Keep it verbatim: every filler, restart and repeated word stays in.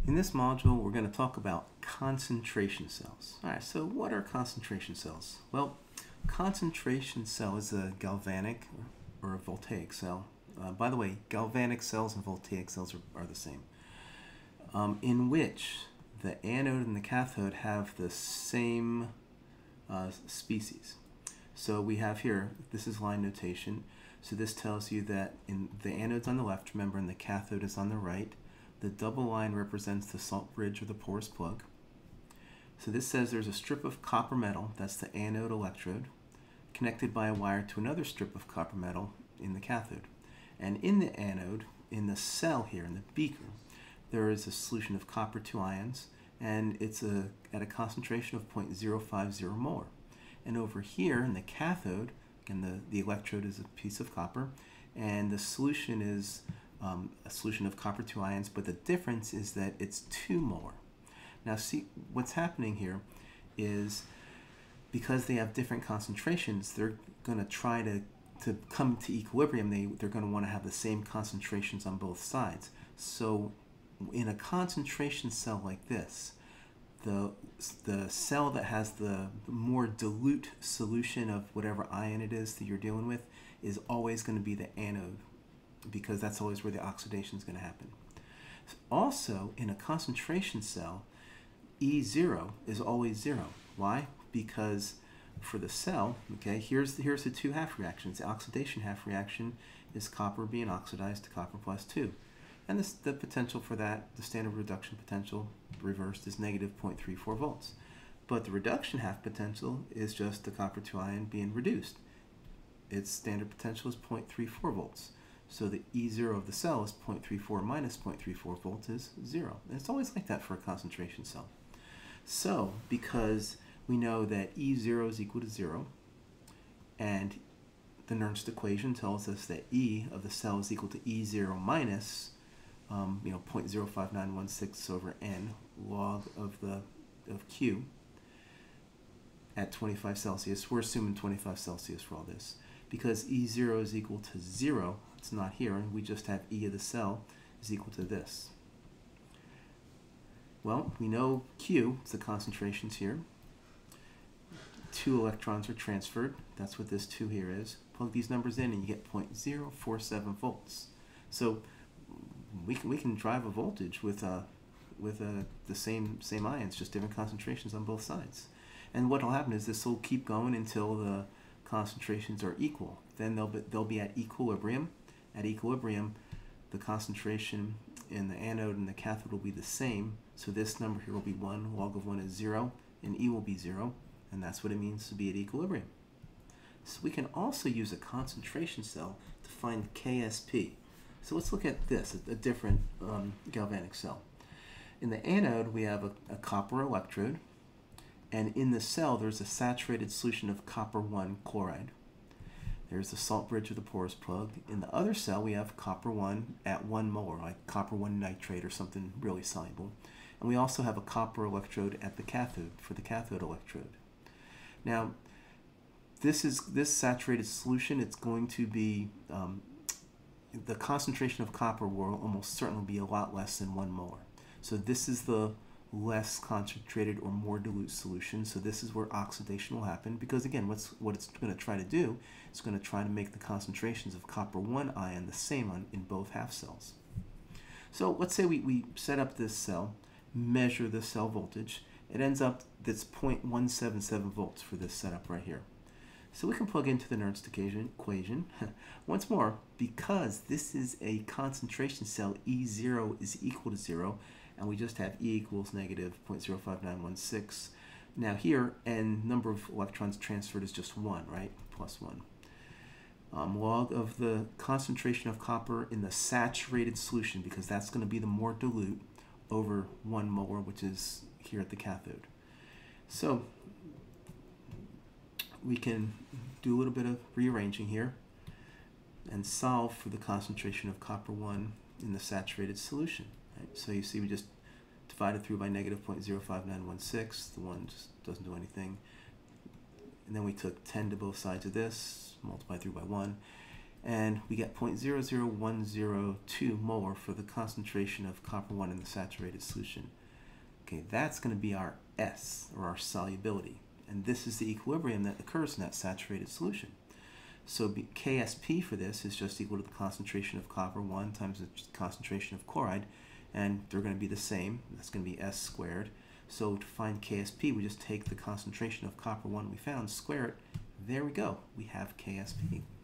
In this module, we're going to talk about concentration cells. All right, so what are concentration cells? Well, concentration cell is a galvanic or a voltaic cell. Uh, by the way, galvanic cells and voltaic cells are, are the same, um, in which the anode and the cathode have the same uh, species. So we have here, this is line notation, so this tells you that in the anode's on the left, remember, and the cathode is on the right. The double line represents the salt bridge or the porous plug. So this says there's a strip of copper metal, that's the anode electrode, connected by a wire to another strip of copper metal in the cathode. And in the anode, in the cell here, in the beaker, there is a solution of copper two ions, and it's a, at a concentration of zero point zero five zero molar. And over here in the cathode, again, the, the electrode is a piece of copper, and the solution is um, a solution of copper two ions, but the difference is that it's two molar. Now see, what's happening here is because they have different concentrations, they're going to try to, to come to equilibrium. They, they're going to want to have the same concentrations on both sides. So in a concentration cell like this, the, the cell that has the more dilute solution of whatever ion it is that you're dealing with is always going to be the anode, because that's always where the oxidation is going to happen. Also, in a concentration cell, E zero is always zero. Why? Because for the cell, okay, here's the, here's the two half reactions. The oxidation half reaction is copper being oxidized to copper plus two. And this, the potential for that, the standard reduction potential reversed, is negative zero point three four volts. But the reduction half potential is just the copper two ion being reduced. Its standard potential is zero point three four volts. So the E zero of the cell is zero point three four minus zero point three four volts is zero. And it's always like that for a concentration cell. So because we know that E zero is equal to zero, and the Nernst equation tells us that E of the cell is equal to E zero minus um, you know, zero point zero five nine one six over N log of the of Q at twenty-five Celsius. We're assuming twenty-five Celsius for all this. Because E zero is equal to zero, it's not here, and we just have E of the cell is equal to this. Well, we know Q, it's the concentrations here. Two electrons are transferred. That's what this two here is. Plug these numbers in and you get zero point zero four seven volts. So we can, we can drive a voltage with, uh, with uh, the same, same ions, just different concentrations on both sides. And what will happen is this will keep going until the concentrations are equal. Then they'll be, they'll be at equilibrium. At equilibrium, the concentration in the anode and the cathode will be the same. So this number here will be one, log of one is zero, and E will be zero, and that's what it means to be at equilibrium. So we can also use a concentration cell to find K S P. So let's look at this, a, a different um, galvanic cell. In the anode, we have a, a copper electrode, and in the cell, there's a saturated solution of copper one chloride. There's the salt bridge of the porous plug. In the other cell, we have copper one at one molar, like copper one nitrate or something really soluble. And we also have a copper electrode at the cathode for the cathode electrode. Now, this is this saturated solution. It's going to be um, the concentration of copper will almost certainly be a lot less than one molar. So this is the less concentrated or more dilute solution. So this is where oxidation will happen, because again, what's what it's going to try to do, it's going to try to make the concentrations of copper one ion the same on, in both half cells. So let's say we, we set up this cell, measure the cell voltage. It ends up that's zero point one seven seven volts for this setup right here. So we can plug into the Nernst equation. Once more, because this is a concentration cell, E zero is equal to zero, and we just have E equals negative zero point zero five nine one six. Now here, and number of electrons transferred is just one, right? Plus one. Um, log of the concentration of copper in the saturated solution, because that's going to be the more dilute, over one molar, which is here at the cathode. So we can do a little bit of rearranging here and solve for the concentration of copper one in the saturated solution. Right? So you see we just divided through by negative zero point zero five nine one six. The one just doesn't do anything. And then we took ten to both sides of this, multiplied through by one. and we get zero point zero zero one zero two molar for the concentration of copper one in the saturated solution. Okay, that's going to be our S, or our solubility, and this is the equilibrium that occurs in that saturated solution. So be, K S P for this is just equal to the concentration of copper one times the concentration of chloride, and they're going to be the same. That's going to be S squared. So to find K S P, we just take the concentration of copper one we found, square it. There we go. We have K S P.